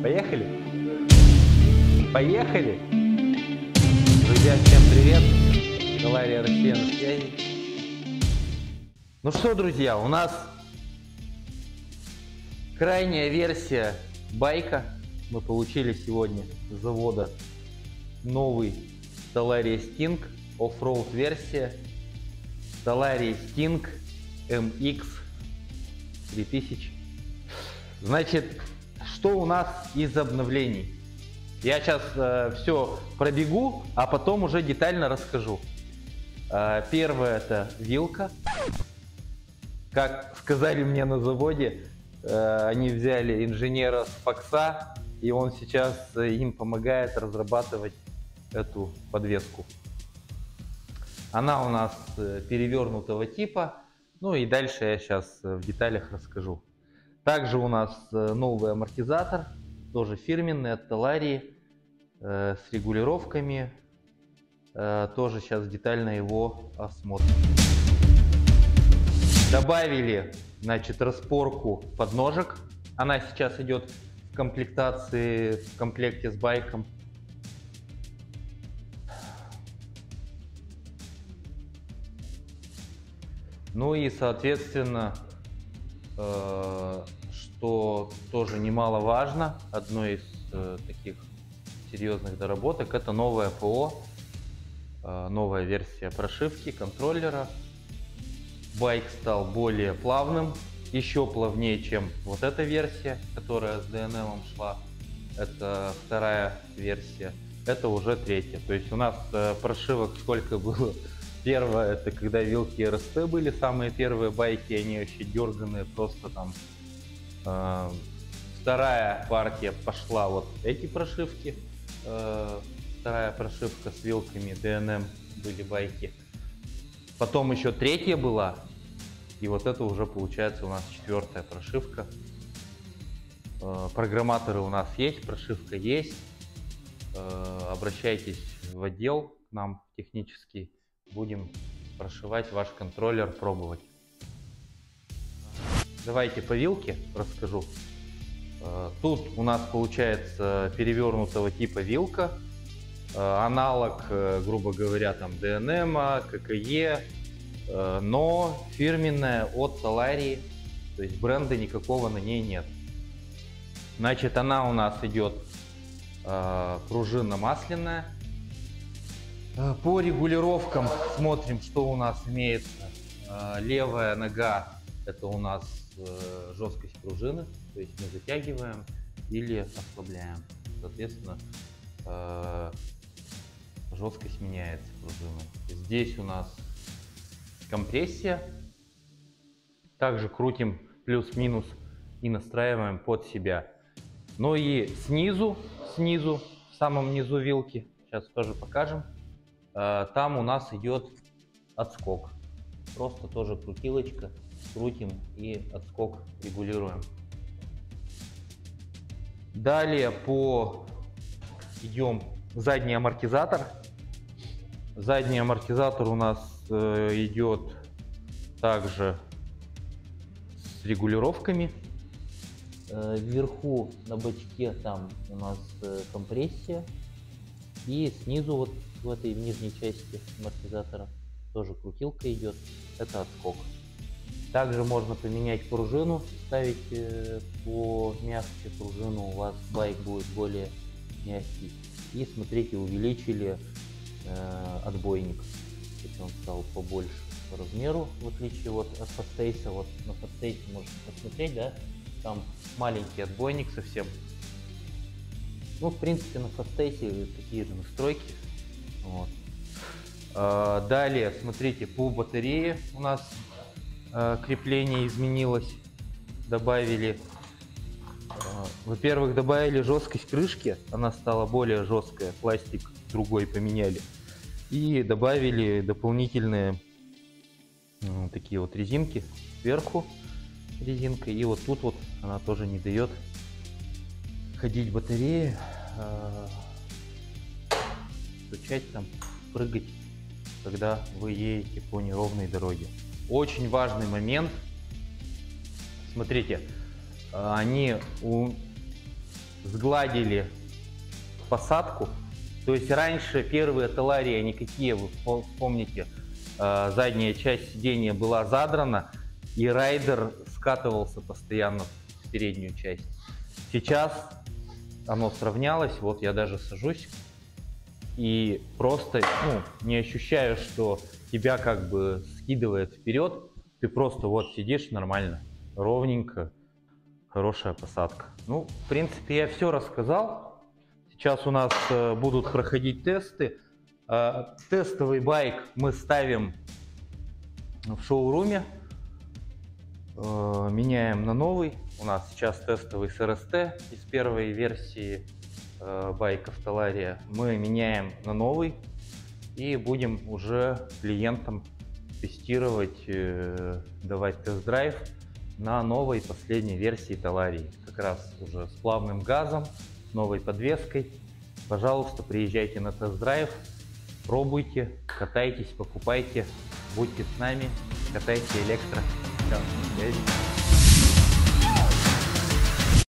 Поехали? Поехали! Друзья, всем привет! Талария Россия на связи. Ну что, друзья, у нас крайняя версия байка. Мы получили сегодня с завода новый Talaria Sting, оффроуд версия. Talaria Sting MX 3000. Значит, что у нас из обновлений? Я сейчас все пробегу, а потом уже детально расскажу. Первое — это вилка. Как сказали мне на заводе, они взяли инженера с Фокса, и он сейчас им помогает разрабатывать эту подвеску. Она у нас перевернутого типа, ну и дальше я сейчас в деталях расскажу. Также у нас новый амортизатор, тоже фирменный, от Talaria, с регулировками. Тоже сейчас детально его осмотрим. Добавили, значит, распорку подножек. Она сейчас идет в комплектации, в комплекте с байком. Ну и, соответственно, что тоже немаловажно, одной из таких серьезных доработок — это новое ПО, новая версия прошивки контроллера. Байк стал более плавным, еще плавнее, чем вот эта версия, которая с DNM шла. Это вторая версия, это уже третья. То есть у нас прошивок сколько было? Первое — это когда вилки РСТ были, самые первые байки, они вообще дерганые, просто там. Вторая партия пошла вот эти прошивки. Вторая прошивка с вилками DNM были байки. Потом еще третья была. И вот это уже получается у нас четвертая прошивка. Программаторы у нас есть, прошивка есть. Обращайтесь в отдел к нам технический. Будем прошивать ваш контроллер, пробовать. Давайте по вилке расскажу. Тут у нас получается перевернутого типа вилка. Аналог, грубо говоря, там DNM, ККЕ, но фирменная от Talaria. То есть бренда никакого на ней нет. Значит, она у нас идет пружинно-масляная. По регулировкам смотрим, что у нас имеется. Левая нога — это у нас жесткость пружины, то есть мы затягиваем или ослабляем. Соответственно, жесткость меняется пружины. Здесь у нас компрессия. Также крутим плюс-минус и настраиваем под себя. Ну и снизу, в самом низу вилки, сейчас тоже покажем, там у нас идет отскок. Просто тоже крутилочка, крутим и отскок регулируем. Далее идем задний амортизатор. Задний амортизатор у нас идет также с регулировками. Вверху на бачке там у нас компрессия, и снизу вот в этой нижней части амортизатора тоже крутилка идет, это отскок. Также можно поменять пружину, ставить по мягче пружину, у вас байк будет более мягкий. И смотрите, увеличили отбойник, то есть он стал побольше по размеру, в отличие вот от Фастейса. Вот на Фастейсе можете посмотреть, да, там маленький отбойник совсем. Ну, в принципе, на Фастейсе такие же настройки. Вот. Далее, смотрите, по батарее у нас крепление изменилось. Добавили, во-первых, добавили жесткость крышки, она стала более жесткая, пластик другой поменяли. И добавили дополнительные такие вот резинки сверху, резинка, и вот тут вот она тоже не дает ходить батареи, стучать там, прыгать, когда вы едете по неровной дороге. Очень важный момент. Смотрите, они сгладили посадку. То есть раньше первые Talaria никакие, вы помните, задняя часть сидения была задрана, и райдер скатывался постоянно в переднюю часть. Сейчас оно сравнялось, вот я даже сажусь и просто не ощущаю, что тебя как бы скидывает вперед, ты просто вот сидишь нормально, ровненько, хорошая посадка. Ну, в принципе, я все рассказал. Сейчас у нас будут проходить тесты. Тестовый байк мы ставим в шоуруме, меняем на новый. У нас сейчас тестовый с РСТ из первой версии байков Talaria. Мы меняем на новый и будем уже клиентам тестировать, давать тест-драйв на новой последней версии Talaria. Как раз уже с плавным газом, новой подвеской. Пожалуйста, приезжайте на тест-драйв, пробуйте, катайтесь, покупайте, будьте с нами, катайте электро. Все, связи.